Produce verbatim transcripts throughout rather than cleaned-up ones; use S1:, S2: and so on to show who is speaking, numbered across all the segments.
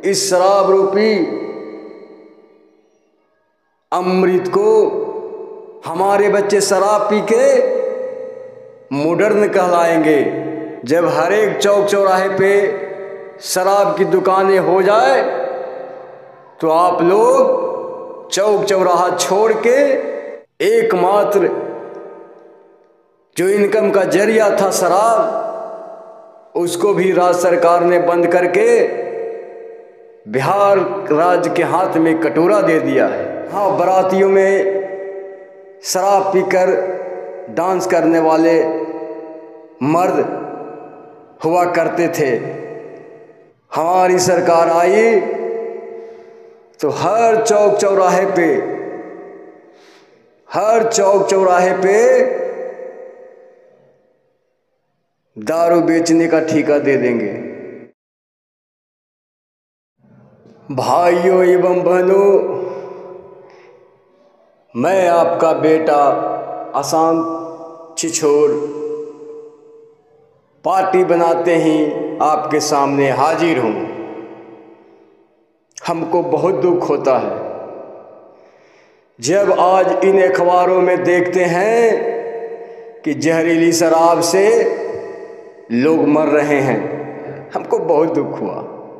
S1: इस शराब रूपी अमृत को हमारे बच्चे शराब पी के मॉडर्न कहलाएंगे। जब हर एक चौक चौराहे पे शराब की दुकानें हो जाए तो आप लोग चौक चौराहा छोड़ के एकमात्र जो इनकम का जरिया था शराब, उसको भी राज्य सरकार ने बंद करके बिहार राज्य के हाथ में कटोरा दे दिया है। हाँ, बारातियों में शराब पीकर डांस करने वाले मर्द हुआ करते थे। हमारी सरकार आई तो हर चौक चौराहे पे हर चौक चौराहे पे दारू बेचने का ठेका दे देंगे। भाइयों एवं बहनों, मैं आपका बेटा अशांत छिछोर पार्टी बनाते ही आपके सामने हाजिर हूँ। हमको बहुत दुख होता है जब आज इन अखबारों में देखते हैं कि जहरीली शराब से लोग मर रहे हैं। हमको बहुत दुख हुआ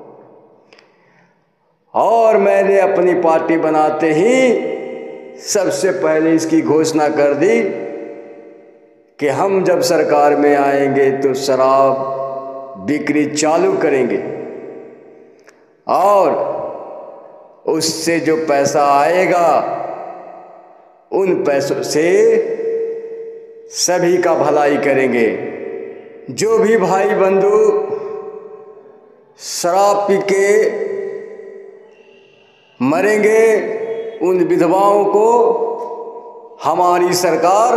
S1: और मैंने अपनी पार्टी बनाते ही सबसे पहले इसकी घोषणा कर दी कि हम जब सरकार में आएंगे तो शराब बिक्री चालू करेंगे और उससे जो पैसा आएगा उन पैसों से सभी का भलाई करेंगे। जो भी भाई बंधु शराब पी के मरेंगे उन विधवाओं को हमारी सरकार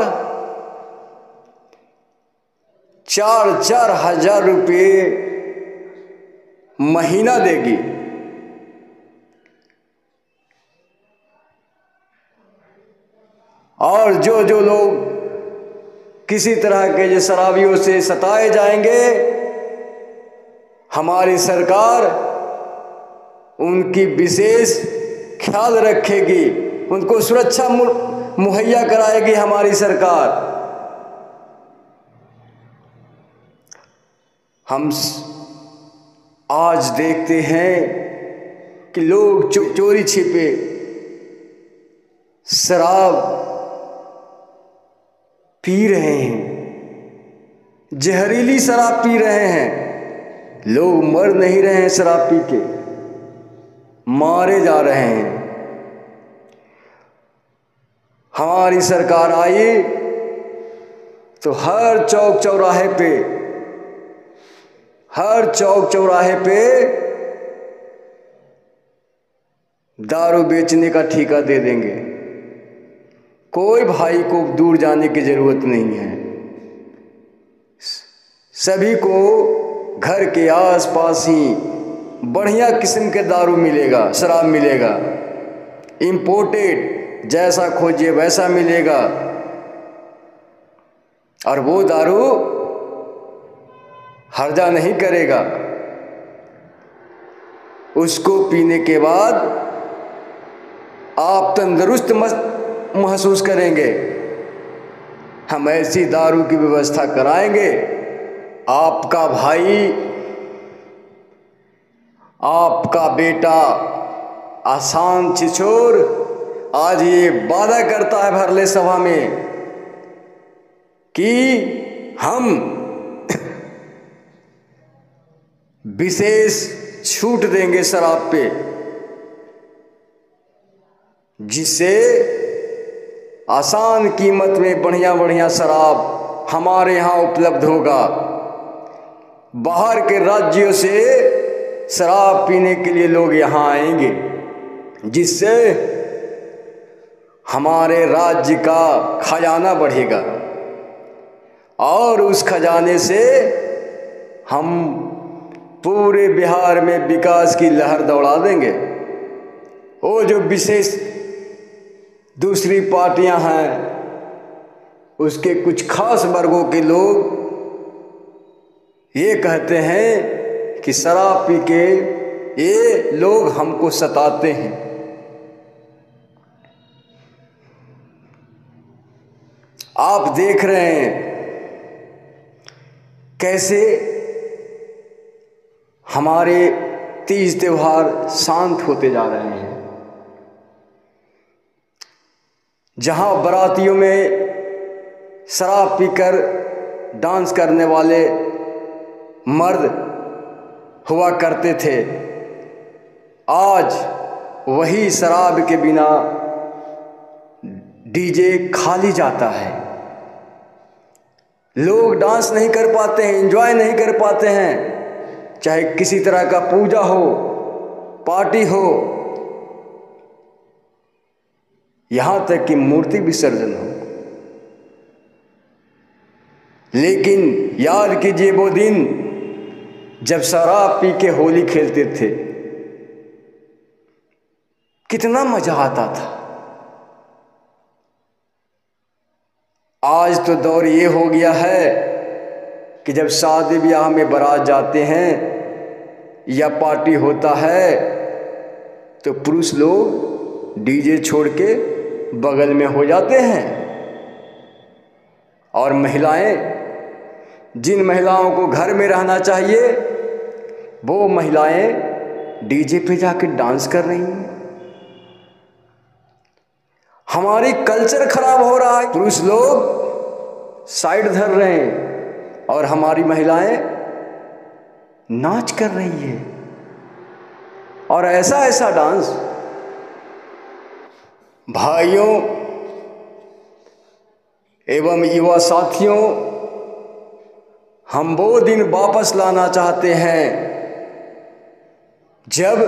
S1: चार चार हजार रुपये महीना देगी। और जो जो लोग किसी तरह के जो शराबियों से सताए जाएंगे, हमारी सरकार उनकी विशेष ख्याल रखेगी, उनको सुरक्षा मुहैया कराएगी हमारी सरकार। हम आज देखते हैं कि लोग चो, चोरी छिपे शराब पी रहे हैं, जहरीली शराब पी रहे हैं। लोग मर नहीं रहे हैं शराब पी के, मारे जा रहे हैं। हमारी सरकार आई तो हर चौक चौराहे पे हर चौक चौराहे पे दारू बेचने का ठेका दे देंगे। कोई भाई को दूर जाने की जरूरत नहीं है। सभी को घर के आसपास ही बढ़िया किस्म के दारू मिलेगा, शराब मिलेगा। इंपोर्टेड जैसा खोजिए वैसा मिलेगा। और वो दारू हर्जा नहीं करेगा। उसको पीने के बाद आप तंदुरुस्त महसूस करेंगे। हम ऐसी दारू की व्यवस्था कराएंगे। आपका भाई, आपका बेटा अशांत छिछोर आज ये वादा करता है भरले सभा में कि हम विशेष छूट देंगे शराब पे, जिससे आसान कीमत में बढ़िया बढ़िया शराब हमारे यहाँ उपलब्ध होगा। बाहर के राज्यों से शराब पीने के लिए लोग यहाँ आएंगे, जिससे हमारे राज्य का खजाना बढ़ेगा और उस खजाने से हम पूरे बिहार में विकास की लहर दौड़ा देंगे। वो जो विशेष दूसरी पार्टियां हैं, उसके कुछ खास वर्गों के लोग ये कहते हैं कि शराब पी के ये लोग हमको सताते हैं। आप देख रहे हैं कैसे हमारे तीज त्योहार शांत होते जा रहे हैं। जहां बारातियों में शराब पीकर डांस करने वाले मर्द हुआ करते थे, आज वही शराब के बिना डीजे खाली जाता है। लोग डांस नहीं कर पाते हैं, एंजॉय नहीं कर पाते हैं, चाहे किसी तरह का पूजा हो, पार्टी हो, यहां तक कि मूर्ति विसर्जन हो। लेकिन याद कीजिए वो दिन जब शराब पी के होली खेलते थे, कितना मजा आता था। आज तो दौर ये हो गया है कि जब शादी ब्याह में बारात जाते हैं या पार्टी होता है तो पुरुष लोग डीजे छोड़ के बगल में हो जाते हैं, और महिलाएं, जिन महिलाओं को घर में रहना चाहिए, वो महिलाएं डीजे पे जाके डांस कर रही हैं। हमारी कल्चर खराब हो रहा है। पुरुष लोग साइड धर रहे हैं और हमारी महिलाएं नाच कर रही है, और ऐसा ऐसा डांस। भाइयों एवं युवा साथियों, हम वो दिन वापस लाना चाहते हैं जब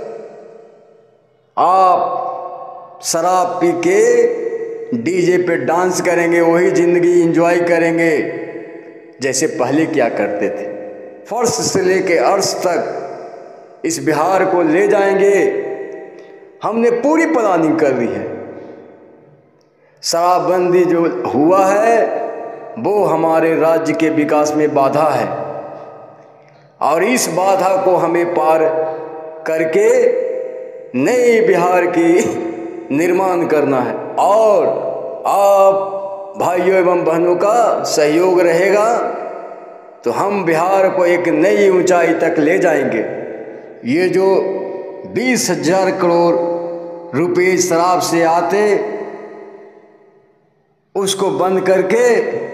S1: आप शराब पी के डीजे पे डांस करेंगे, वही जिंदगी एंजॉय करेंगे जैसे पहले क्या करते थे। फर्श से लेके अर्श तक इस बिहार को ले जाएंगे। हमने पूरी प्लानिंग कर ली है। शराबबंदी जो हुआ है वो हमारे राज्य के विकास में बाधा है, और इस बाधा को हमें पार करके नए बिहार की निर्माण करना है। और आप भाइयों एवं बहनों का सहयोग रहेगा तो हम बिहार को एक नई ऊंचाई तक ले जाएंगे। ये जो बीस हजार करोड़ रुपए शराब से आते, उसको बंद करके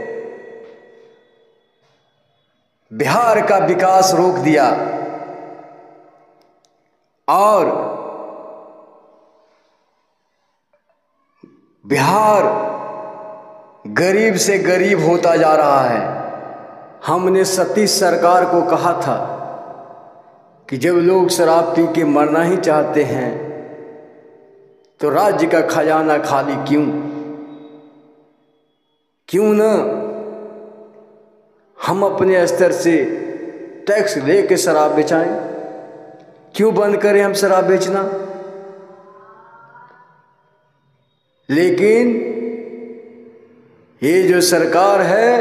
S1: बिहार का विकास रोक दिया, और बिहार गरीब से गरीब होता जा रहा है। हमने सतीश सरकार को कहा था कि जब लोग शराब पी के मरना ही चाहते हैं तो राज्य का खजाना खाली क्यों क्यों न हम अपने स्तर से टैक्स लेके शराब बेचाएं। क्यों बंद करें हम शराब बेचना। लेकिन ये जो सरकार है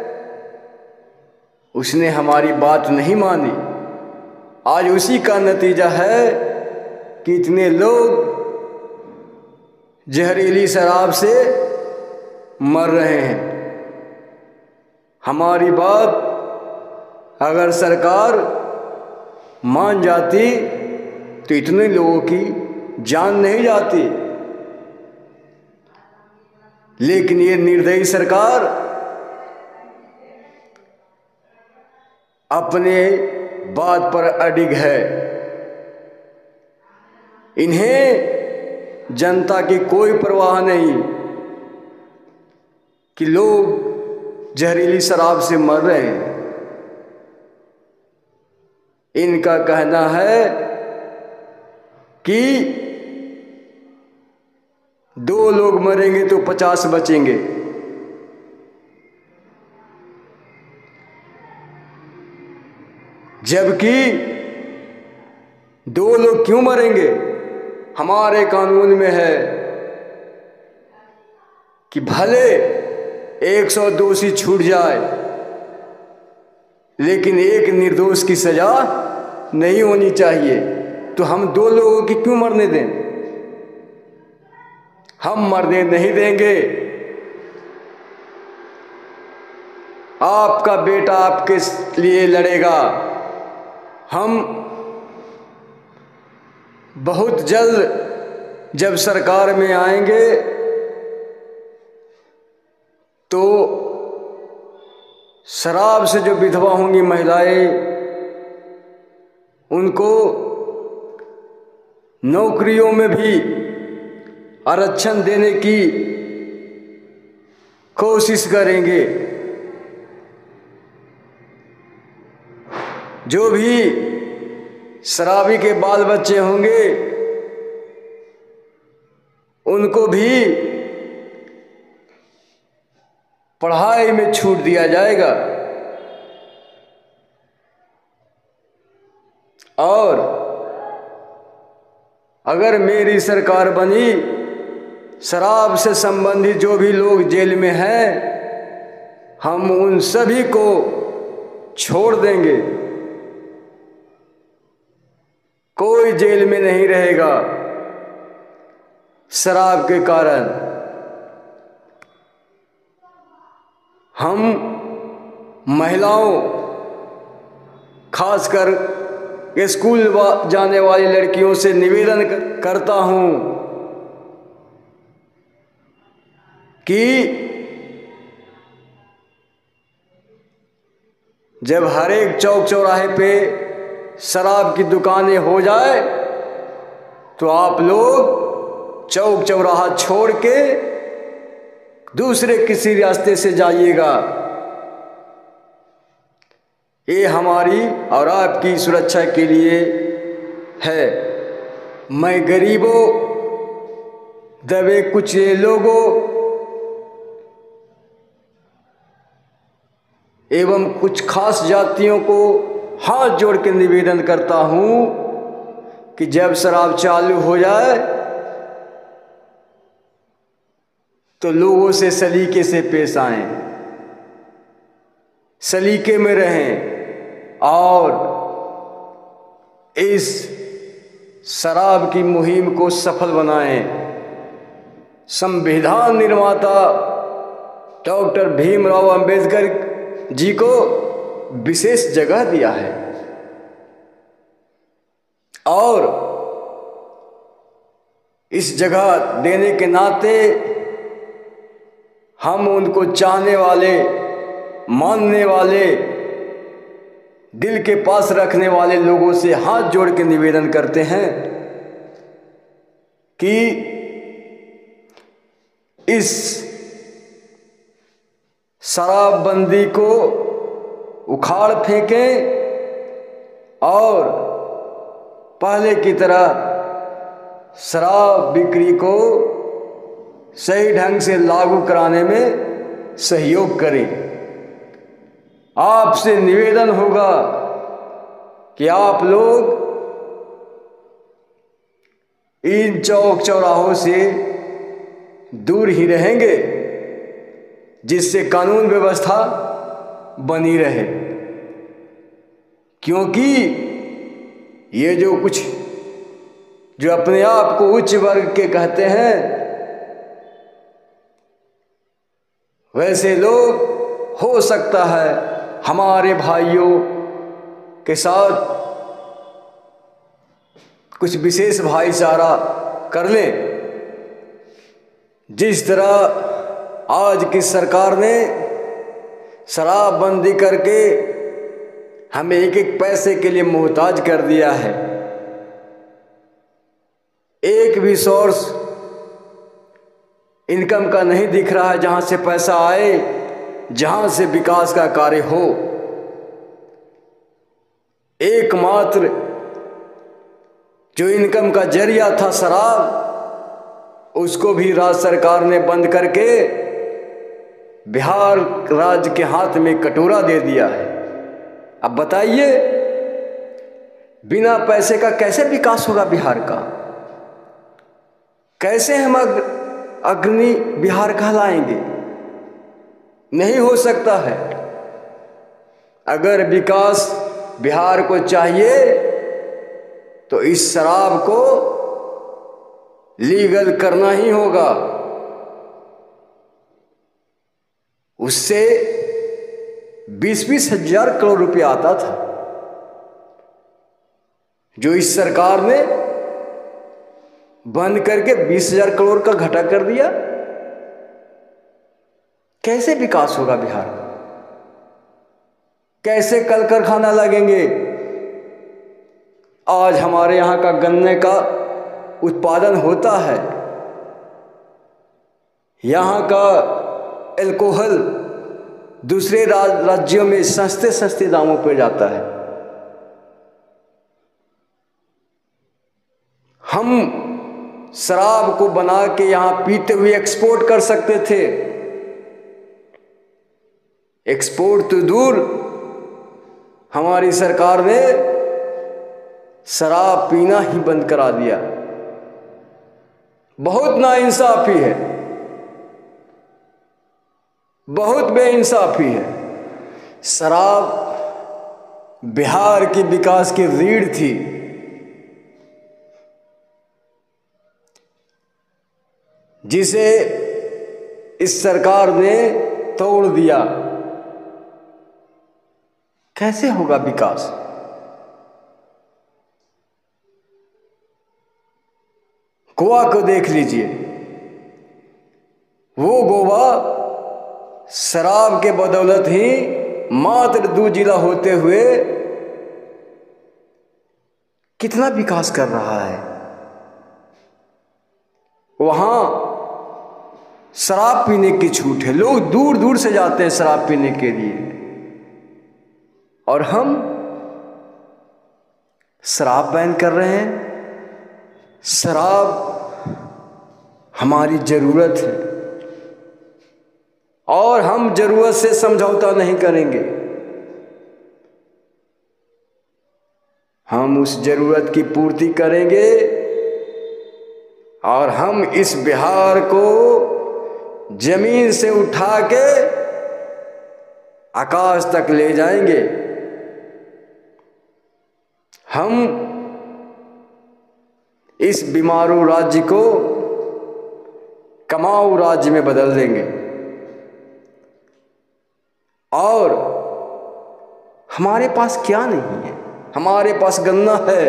S1: उसने हमारी बात नहीं मानी। आज उसी का नतीजा है कि इतने लोग जहरीली शराब से मर रहे हैं। हमारी बात अगर सरकार मान जाती तो इतने लोगों की जान नहीं जाती। लेकिन ये निर्दयी सरकार अपने बात पर अडिग है। इन्हें जनता की कोई परवाह नहीं कि लोग जहरीली शराब से मर रहे हैं। इनका कहना है कि दो लोग मरेंगे तो पचास बचेंगे। जबकि दो लोग क्यों मरेंगे? हमारे कानून में है कि भले एक सौ दोषी छूट जाए लेकिन एक निर्दोष की सजा नहीं होनी चाहिए। तो हम दो लोगों की क्यों मरने दें? हम मरने नहीं देंगे। आपका बेटा आपके लिए लड़ेगा। हम बहुत जल्द जब सरकार में आएंगे तो शराब से जो विधवा होंगी महिलाएं, उनको नौकरियों में भी आरक्षण देने की कोशिश करेंगे। जो भी शराबी के बाल बच्चे होंगे उनको भी पढ़ाई में छूट दिया जाएगा। और अगर मेरी सरकार बनी, शराब से संबंधित जो भी लोग जेल में हैं, हम उन सभी को छोड़ देंगे। कोई जेल में नहीं रहेगा शराब के कारण। हम महिलाओं, खासकर स्कूल जाने वाली लड़कियों से निवेदन करता हूं कि जब हर एक चौक चौराहे पे शराब की दुकानें हो जाए तो आप लोग चौक चौराहा छोड़ के दूसरे किसी रास्ते से जाइएगा। ये हमारी और आपकी सुरक्षा के लिए है। मैं गरीबों, दबे कुचले लोगों एवं कुछ खास जातियों को हाथ जोड़ के निवेदन करता हूं कि जब शराब चालू हो जाए तो लोगों से सलीके से पेश आएं, सलीके में रहें और इस शराब की मुहिम को सफल बनाएं। संविधान निर्माता डॉक्टर भीमराव अंबेडकर जी को विशेष जगह दिया है और इस जगह देने के नाते हम उनको चाहने वाले, मानने वाले, दिल के पास रखने वाले लोगों से हाथ जोड़ के निवेदन करते हैं कि इस शराबबंदी को उखाड़ फेंकें और पहले की तरह शराब बिक्री को सही ढंग से लागू कराने में सहयोग करें। आपसे निवेदन होगा कि आप लोग इन चौक चौराहों से दूर ही रहेंगे, जिससे कानून व्यवस्था बनी रहे। क्योंकि ये जो कुछ जो अपने आप को उच्च वर्ग के कहते हैं, वैसे लोग हो सकता है हमारे भाइयों के साथ कुछ विशेष भाईचारा कर लें। जिस तरह आज की सरकार ने शराबबंदी करके हमें एक एक पैसे के लिए मोहताज कर दिया है। एक भी सोर्स इनकम का नहीं दिख रहा है जहां से पैसा आए, जहां से विकास का कार्य हो। एकमात्र जो इनकम का जरिया था शराब, उसको भी राज्य सरकार ने बंद करके बिहार राज्य के हाथ में कटोरा दे दिया है। अब बताइए, बिना पैसे का कैसे विकास होगा बिहार का? कैसे हम अग्रणी बिहार कहलाएंगे? नहीं हो सकता है। अगर विकास बिहार को चाहिए तो इस शराब को लीगल करना ही होगा। उससे बीस बीस हजार करोड़ रुपया आता था, जो इस सरकार ने बंद करके बीस हजार करोड़ का घाटा कर दिया। कैसे विकास होगा बिहार का? कैसे कल कारखाना लगेंगे? आज हमारे यहाँ का गन्ने का उत्पादन होता है, यहाँ का अल्कोहल दूसरे राज्यों में सस्ते सस्ते दामों पर जाता है। हम शराब को बना के यहाँ पीते हुए एक्सपोर्ट कर सकते थे। एक्सपोर्ट तो दूर, हमारी सरकार ने शराब पीना ही बंद करा दिया। बहुत नाइंसाफी है, बहुत बेइंसाफी है। शराब बिहार की विकास की रीढ़ थी। जिसे इस सरकार ने तोड़ दिया। कैसे होगा विकास? गोवा को देख लीजिए, वो गोवा शराब के बदौलत ही मात्र दो जिला होते हुए कितना विकास कर रहा है। वहां शराब पीने की छूट है, लोग दूर दूर से जाते हैं शराब पीने के लिए, और हम शराब बैन कर रहे हैं। शराब हमारी जरूरत है और हम जरूरत से समझौता नहीं करेंगे। हम उस जरूरत की पूर्ति करेंगे और हम इस बिहार को जमीन से उठा के आकाश तक ले जाएंगे। हम इस बीमारू राज्य को कमाऊ राज्य में बदल देंगे और हमारे पास क्या नहीं है? हमारे पास गन्ना है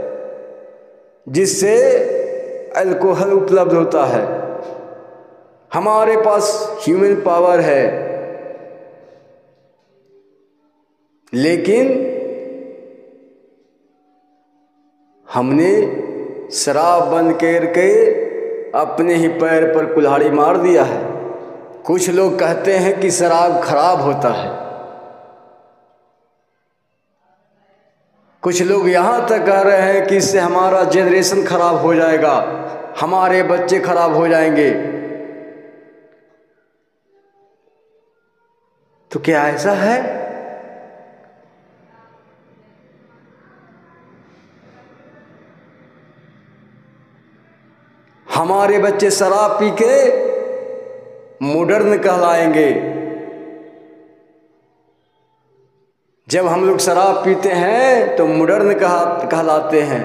S1: जिससे अल्कोहल उपलब्ध होता है। हमारे पास ह्यूमन पावर है, लेकिन हमने शराब बंद करके अपने ही पैर पर कुल्हाड़ी मार दिया है। कुछ लोग कहते हैं कि शराब खराब होता है, कुछ लोग यहाँ तक कह रहे हैं कि इससे हमारा जनरेशन खराब हो जाएगा, हमारे बच्चे खराब हो जाएंगे। तो क्या ऐसा है? हमारे बच्चे शराब पी के मॉडर्न कहलाएंगे। जब हम लोग शराब पीते हैं तो मॉडर्न कहा कहलाते हैं,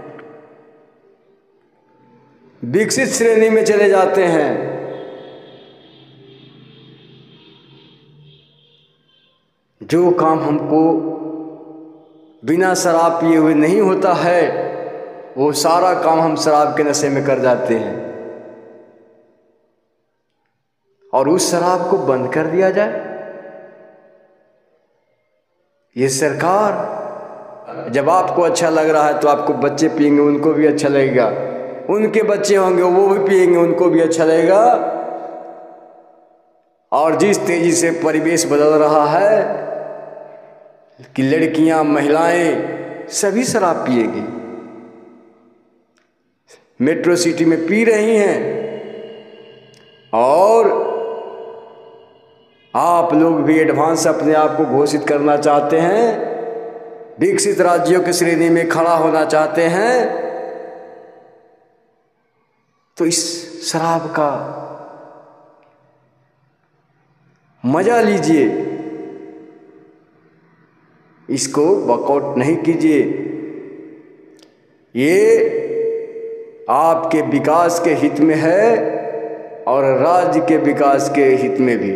S1: विकसित श्रेणी में चले जाते हैं। जो काम हमको बिना शराब पिए हुए नहीं होता है, वो सारा काम हम शराब के नशे में कर जाते हैं। और उस शराब को बंद कर दिया जाए। ये सरकार, जब आपको अच्छा लग रहा है तो आपको बच्चे पिएंगे, उनको भी अच्छा लगेगा, उनके बच्चे होंगे वो भी पिएंगे, उनको भी अच्छा लगेगा। और जिस तेजी से परिवेश बदल रहा है कि लड़कियां, महिलाएं सभी शराब पिएंगी, मेट्रो सिटी में पी रही हैं, और आप लोग भी एडवांस अपने आप को घोषित करना चाहते हैं, विकसित राज्यों की श्रेणी में खड़ा होना चाहते हैं, तो इस शराब का मजा लीजिए, इसको वर्कआउट नहीं कीजिए। ये आपके विकास के हित में है और राज्य के विकास के हित में भी।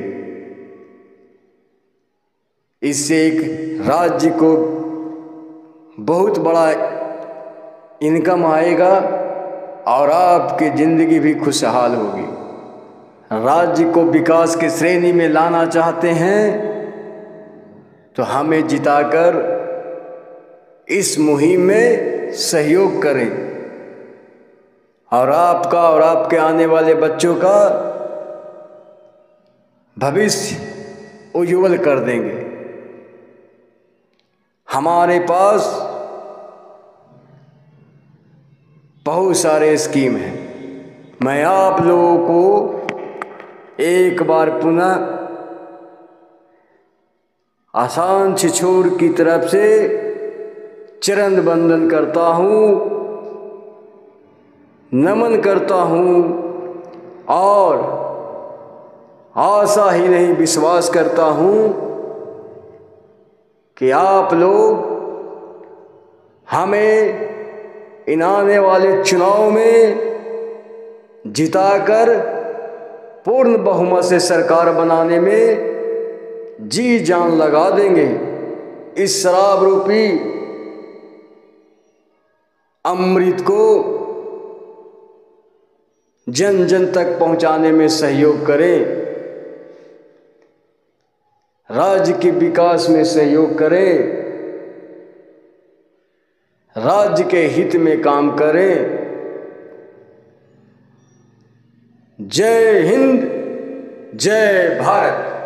S1: इससे एक राज्य को बहुत बड़ा इनकम आएगा और आपकी ज़िंदगी भी खुशहाल होगी। राज्य को विकास की श्रेणी में लाना चाहते हैं तो हमें जिताकर इस मुहिम में सहयोग करें और आपका और आपके आने वाले बच्चों का भविष्य उज्ज्वल कर देंगे। हमारे पास बहुत सारे स्कीम हैं। मैं आप लोगों को एक बार पुनः आसान छिछोर की तरफ से चरण वंदन करता हूँ, नमन करता हूँ और आशा ही नहीं विश्वास करता हूँ कि आप लोग हमें इन आने वाले चुनाव में जिताकर पूर्ण बहुमत से सरकार बनाने में जी जान लगा देंगे। इस शराब रूपी अमृत को जन जन तक पहुंचाने में सहयोग करें, राज्य के विकास में सहयोग करें, राज्य के हित में काम करें। जय हिंद, जय भारत।